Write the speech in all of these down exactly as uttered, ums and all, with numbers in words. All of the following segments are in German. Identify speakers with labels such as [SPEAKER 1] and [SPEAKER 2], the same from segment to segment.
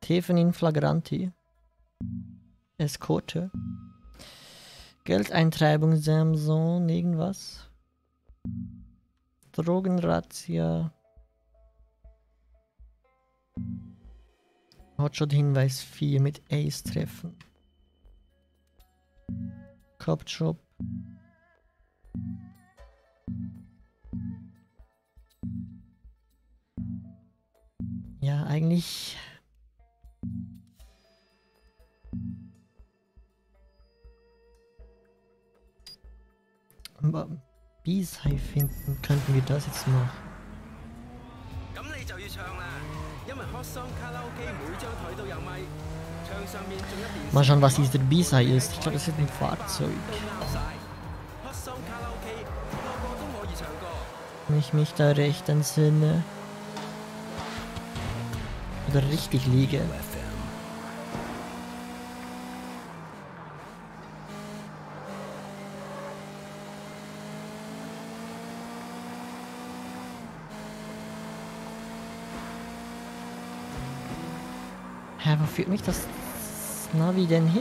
[SPEAKER 1] Tefen in Flagranti. Eskorte. Geldeintreibung Samson, irgendwas. Drogenrazzia. Hotshot-Hinweis vier mit Ace treffen. Cop-Shop. Ja, eigentlich... B-Side finden, könnten wir das jetzt machen. Mal schauen, was dieser B-Side ist. Ich glaube, das ist ein Fahrzeug. Wenn ich mich da recht entsinne. Oder richtig liege. Hä, wo führt mich das Navi denn hin?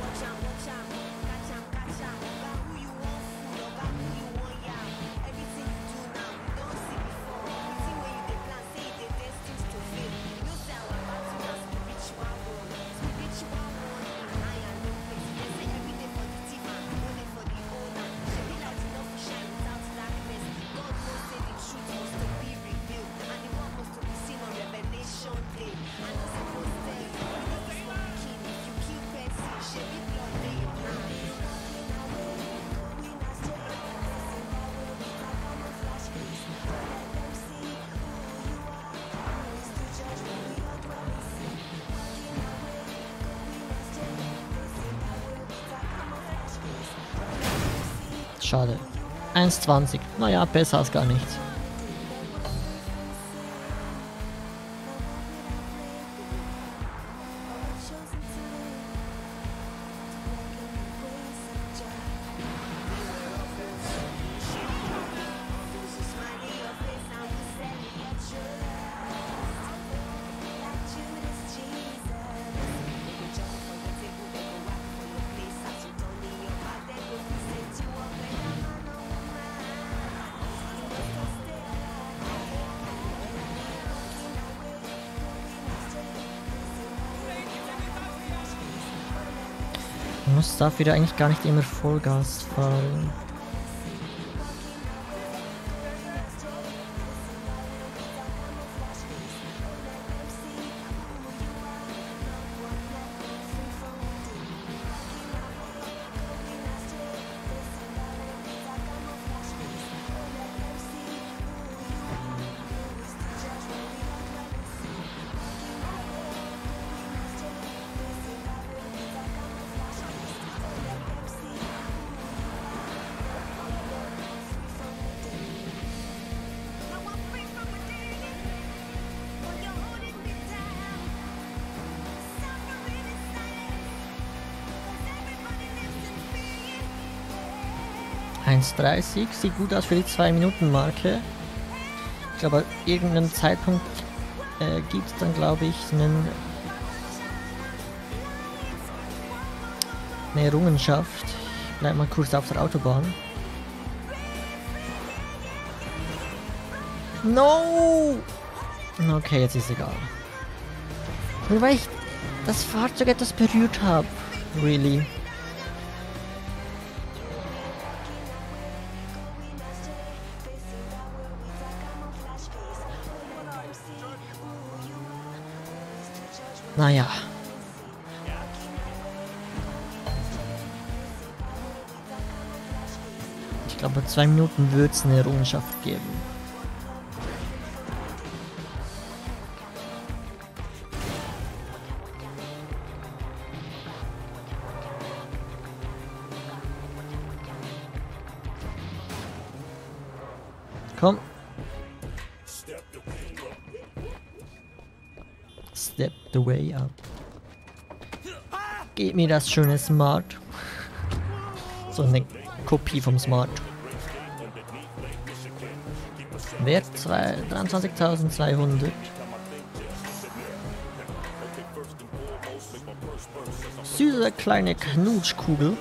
[SPEAKER 1] Schade. eins zwanzig. Naja, besser als gar nichts. Man muss dafür eigentlich gar nicht immer Vollgas fahren. eins dreißig, sieht gut aus für die zwei Minuten Marke. Ich glaube, irgendeinen Zeitpunkt äh, gibt es dann, glaube ich, einen, eine Errungenschaft. Ich bleib mal kurz auf der Autobahn. No! Okay, jetzt ist egal. Nur weil ich das Fahrzeug etwas berührt habe. Really. Naja. Ich glaube, bei zwei Minuten wird es eine Errungenschaft geben. Komm. Step the way up. Gib mir das schöne Smart. So eine Kopie vom Smart. Wert dreiundzwanzigtausendzweihundert. süße kleine Knutschkugel.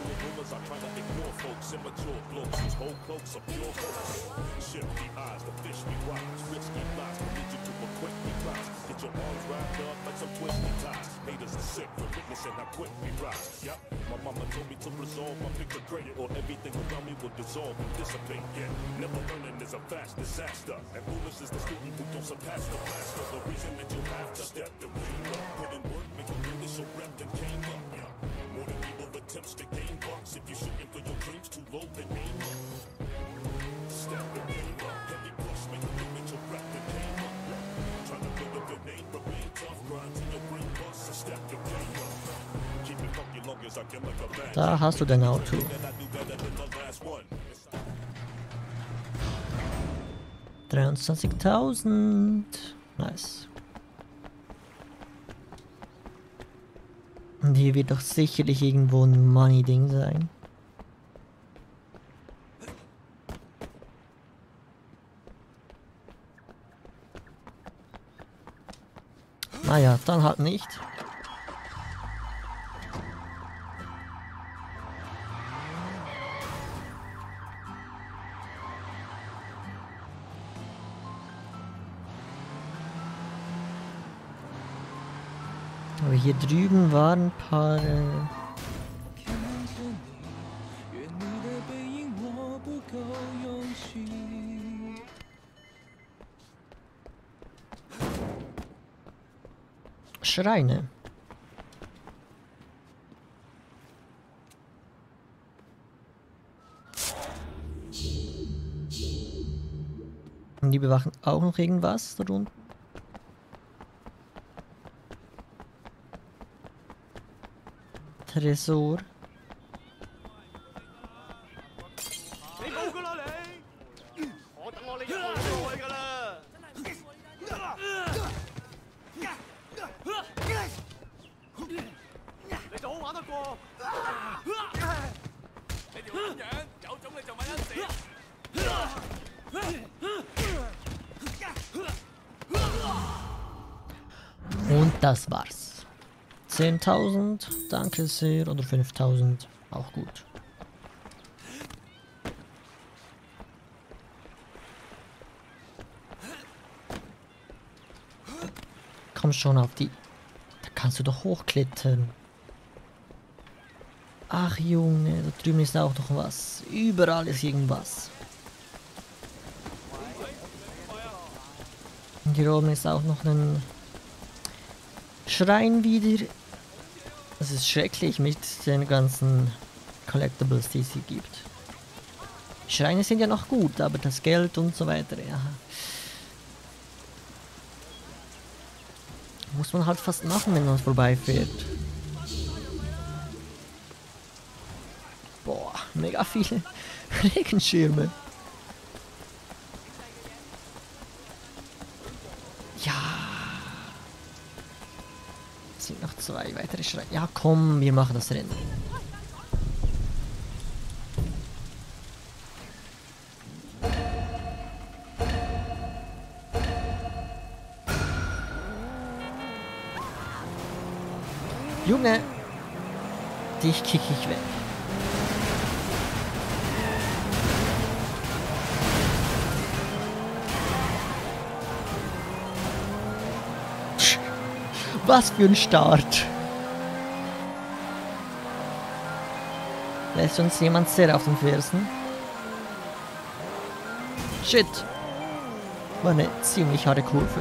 [SPEAKER 1] Da hast du dein Auto. dreiundzwanzigtausend. Nice. Und hier wird doch sicherlich irgendwo ein Money-Ding sein. Naja, dann halt nicht. Aber hier drüben waren ein paar... Äh Schreine. Und die bewachen auch noch irgendwas da unten. Tresor. Und das war's. zehntausend, danke sehr, oder fünftausend, auch gut. Komm schon auf die... Da kannst du doch hochklettern. Ach Junge, da drüben ist auch noch was. Überall ist irgendwas. Und hier oben ist auch noch ein Schrein wieder. Das ist schrecklich mit den ganzen Collectibles, die es hier gibt. Schreine sind ja noch gut, aber das Geld und so weiter, ja. Muss man halt fast machen, wenn man vorbeifährt. Boah, mega viele Regenschirme. Ja. Es sind noch zwei weitere Schreine. Ja, komm, wir machen das Rennen. Junge, dich kick ich weg. Was für ein Start. Lässt uns jemand sehr auf den Fersen. Shit. War eine ziemlich harte Kurve.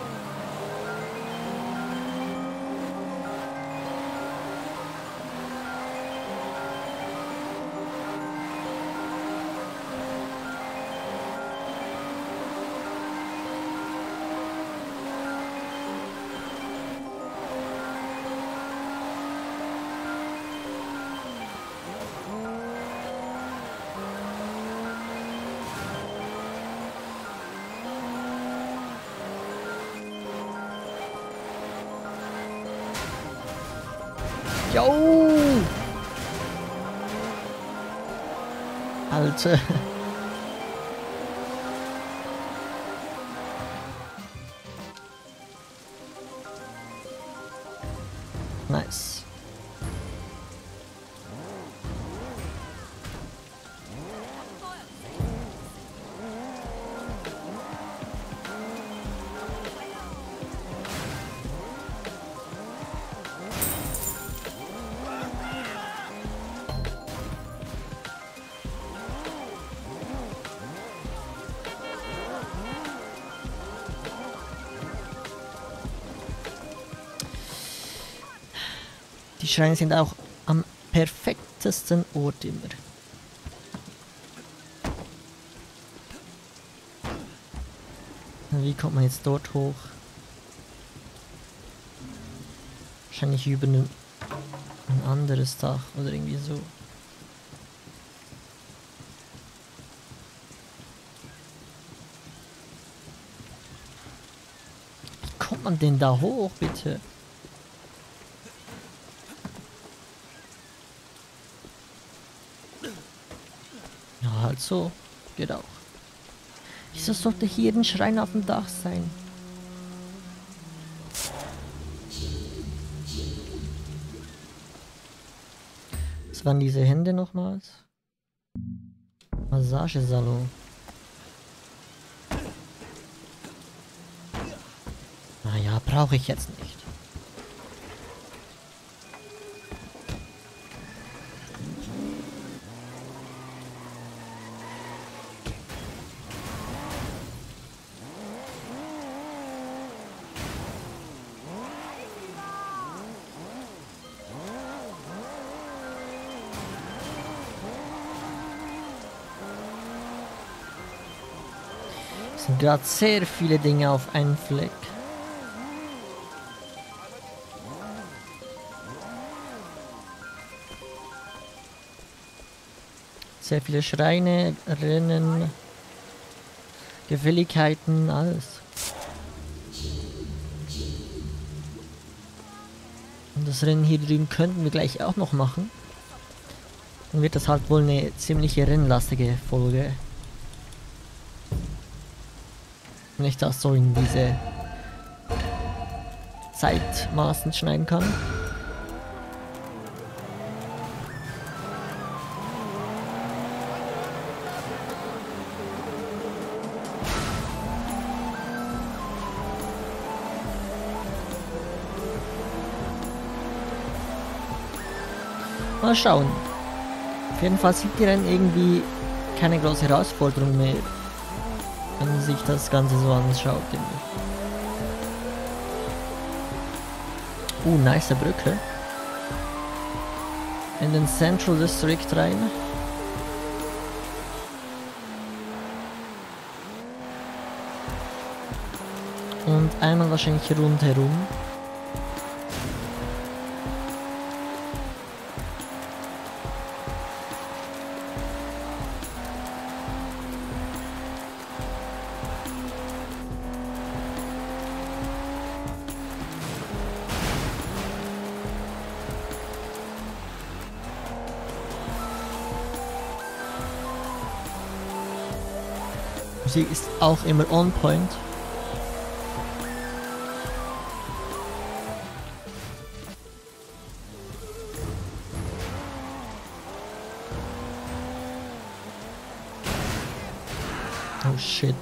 [SPEAKER 1] Jo! Alter. Nice. Die Schreine sind auch am perfektesten Ort immer. Wie kommt man jetzt dort hoch? Wahrscheinlich über ein, ein anderes Dach oder irgendwie so. Wie kommt man denn da hoch, bitte? Ja, halt so. Geht auch. Wieso sollte hier ein Schrein auf dem Dach sein? Was waren diese Hände nochmals? Massagesalon. Naja, brauche ich jetzt nicht. Es sind gerade sehr viele Dinge auf einen Fleck. Sehr viele Schreine, Rennen, Gefälligkeiten, alles. Und das Rennen hier drüben könnten wir gleich auch noch machen. Dann wird das halt wohl eine ziemliche rennlastige Folge. Wenn ich das so in diese Zeitmaßen schneiden kann. Mal schauen. Auf jeden Fall sieht die Rennen irgendwie keine große Herausforderung mehr, wenn man sich das Ganze so anschaut. Uh, nice Brücke. In den Central District rein. Und einmal wahrscheinlich rundherum. Musik ist auch immer on point. Oh shit.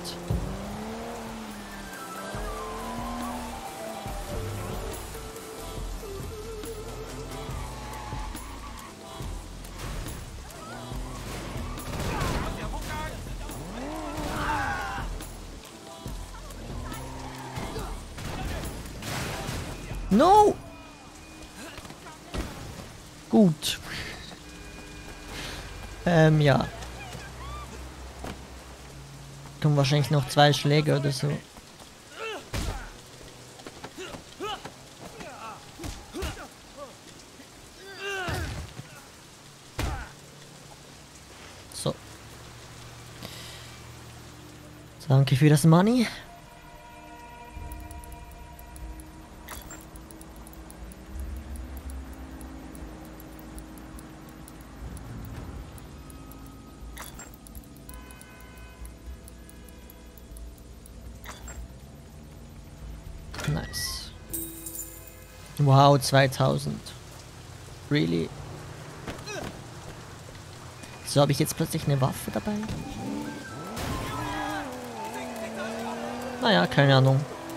[SPEAKER 1] No! Gut. Ähm, ja. Kommen wahrscheinlich noch zwei Schläge oder so. So. Danke für das Money. Nice. Wow, zweitausend. Really? So, habe ich jetzt plötzlich eine Waffe dabei? Naja, keine Ahnung.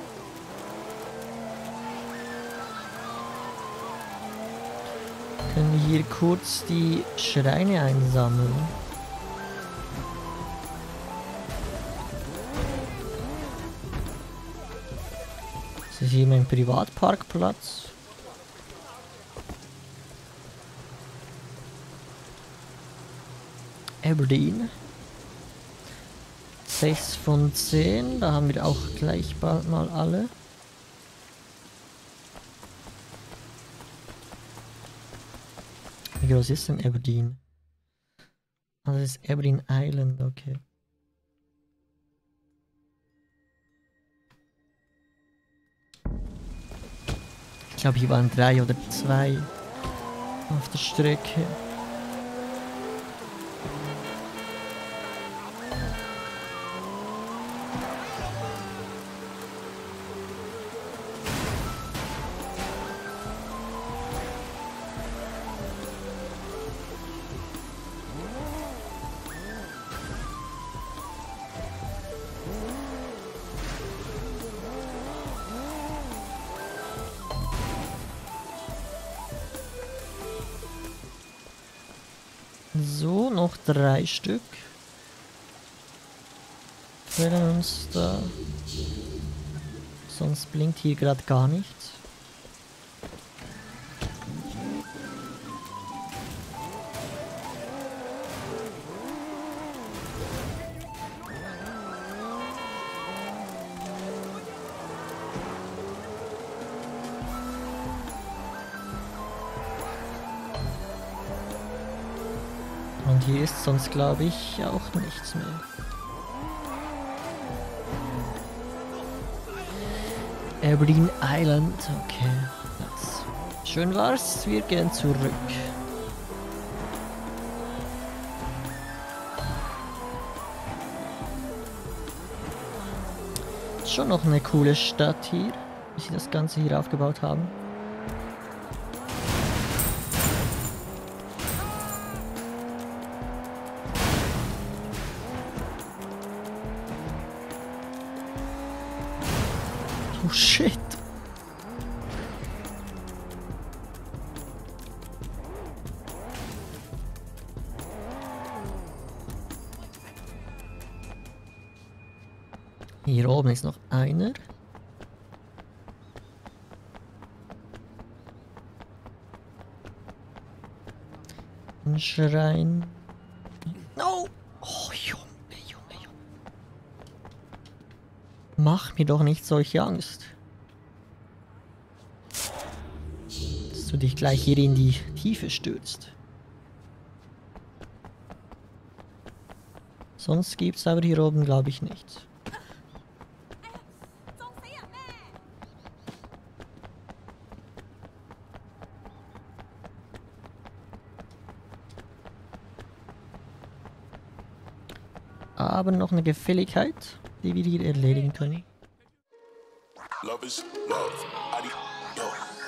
[SPEAKER 1] Können wir hier kurz die Schreine einsammeln? Das ist hier mein Privatparkplatz. Aberdeen. sechs von zehn, da haben wir auch gleich bald mal alle. Wie groß ist denn Aberdeen? Ah, das ist Aberdeen Island, okay. Ich glaube, hier waren drei oder zwei auf der Strecke. So, noch drei Stück. Fehlen uns da. Sonst blinkt hier gerade gar nichts. Und hier ist sonst, glaube ich, auch nichts mehr. Aberdeen Island, okay. Nice. Schön war's, wir gehen zurück. Schon noch eine coole Stadt hier, wie sie das Ganze hier aufgebaut haben. Oh shit. Hier oben ist noch einer. Ein Schrein. No! Oh Junge, Junge, Junge. Mach mir doch nicht solche Angst. Dass du dich gleich hier in die Tiefe stürzt. Sonst gibt's aber hier oben, glaube ich, nichts. Aber noch eine Gefälligkeit, die wir hier erledigen können.
[SPEAKER 2] Love is love. I need, yo,